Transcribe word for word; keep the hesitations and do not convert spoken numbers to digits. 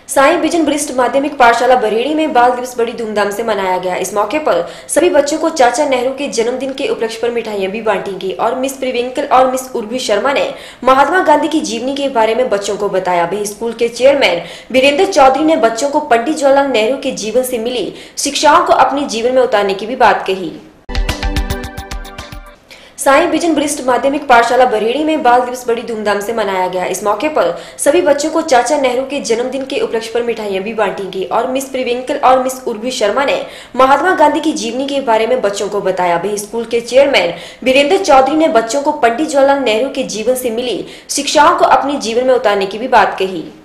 साईं बिजन वरिष्ठ माध्यमिक पाठशाला बरेड़ी में बाल दिवस बड़ी धूमधाम से मनाया गया। इस मौके पर सभी बच्चों को चाचा नेहरू के जन्मदिन के उपलक्ष्य पर मिठाइयां भी बांटी गई और मिस प्रिविंकल और मिस उर्वी शर्मा ने महात्मा गांधी की जीवनी के बारे में बच्चों को बताया। वही स्कूल के चेयरमैन वीरेंद्र चौधरी ने बच्चों को पंडित जवाहरलाल नेहरू के जीवन से मिली शिक्षाओं को अपने जीवन में उतारने की भी बात कही। साईं बिजन वरिष्ठ माध्यमिक पाठशाला बरेड़ी में बाल दिवस बड़ी धूमधाम से मनाया गया। इस मौके पर सभी बच्चों को चाचा नेहरू के जन्मदिन के उपलक्ष्य पर मिठाइयां भी बांटी गई और मिस प्रिविंकल और मिस उर्वी शर्मा ने महात्मा गांधी की जीवनी के बारे में बच्चों को बताया। वही स्कूल के चेयरमैन वीरेंद्र चौधरी ने बच्चों को पंडित जवाहरलाल नेहरू के जीवन से मिली शिक्षाओं को अपने जीवन में उतारने की भी बात कही।